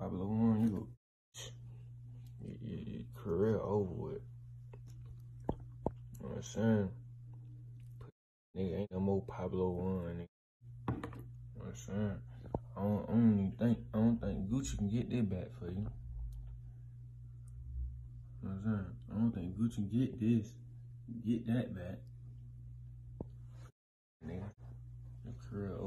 Pablo One, your career over with. You know what I'm saying? Nigga ain't no more Pablo One, nigga. You know what I'm saying? I don't think Gucci can get that back for you. You know what I'm saying? I don't think Gucci can get that back. Nigga, your career over.